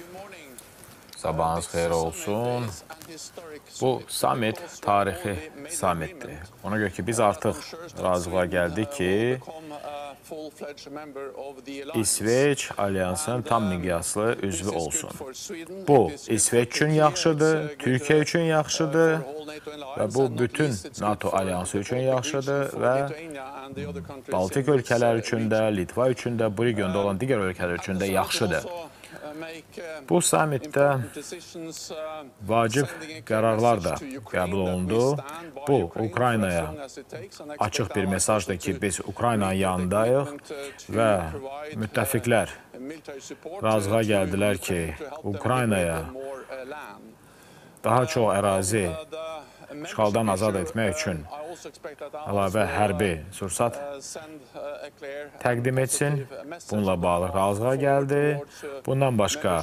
Sabahınız xeyir olsun. Bu summit tarixi summitdir. Ona görə ki, biz artıq razılığa gəldik ki, İsveç Alyansın tam miqyaslı üzvü olsun. Bu, İsveç üçün yaxşıdır, Türkiyə üçün yaxşıdır və bu, bütün NATO alyansı üçün yaxşıdır və Baltik ölkələr üçün də, Litva üçün də, bu regionda olan digər ölkələr üçün də yaxşıdır. Bu sammitdə vacib qərarlar da qəbul olundu. Bu, Ukraynaya açıq bir mesajdır ki, biz Ukraynanın yanındayıq və müttəfiqlər razılığa gəldilər ki, Ukraynaya daha çox ərazi işğaldan azad etmək üçün əlavə hərbi sursat təqdim etsin. Bununla bağlı razılığa gəldi. Bundan başqa,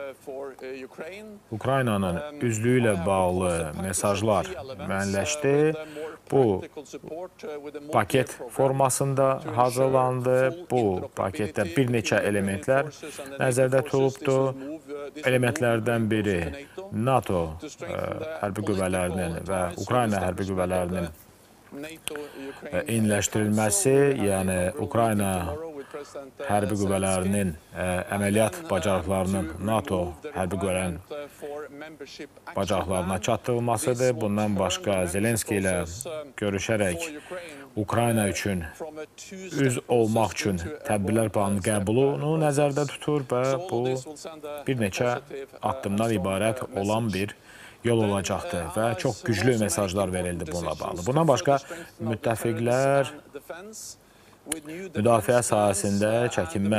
Ukraynanın üzvlüyü ilə bağlı mesajlar müəyyənləşdi. Bu, paket formasında hazırlandı. Bu paketdə bir neçə elementlər nəzərdə tutulubdur. Elementlərdən biri NATO hərbi qüvvələrinin və Ukrayna hərbi qüvvələrinin eyniləşdirilməsi, yəni Ukrayna hərbi qüvvələrinin əməliyyat bacarıqlarının NATO hərbi qüvvələrinin bacarıqlarına çatdırılmasıdır. Bundan başqa, Zelenski ilə görüşərək Ukrayna üçün üzv olmaq üçün tədbirlər planının qəbulunu nəzərdə tutur və bu, bir neçə addımdan ibarət olan bir yol olacaqdır və çox güclü mesajlar verildi bununla bağlı. Bundan başqa, müttəfiqlər müdafiə sahəsində çəkinmə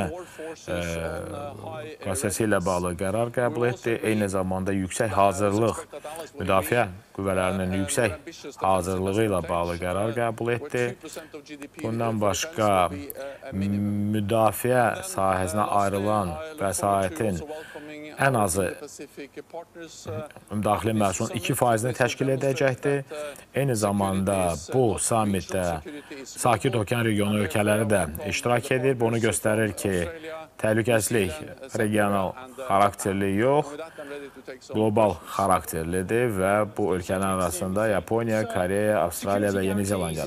prosesi ilə bağlı qərar qəbul etdi. Eyni zamanda yüksək hazırlıq, müdafiə qüvvələrinin yüksək hazırlığı ilə bağlı qərar qəbul etdi. Bundan başqa, müdafiə sahəsinə ayrılan vəsaitin ən azı daxili məhsulun 2%-ni təşkil edəcəkdir. Eyni zamanda bu sammitdə Sakit Okean regionu ölkələri də iştirak edir. Bunu göstərir ki, təhlükəsizlik regional xarakterli yox, qlobal xarakterlidir və bu ölkələr arasında Yaponiya, Koreya, Avstraliya və Yeni Zelandiya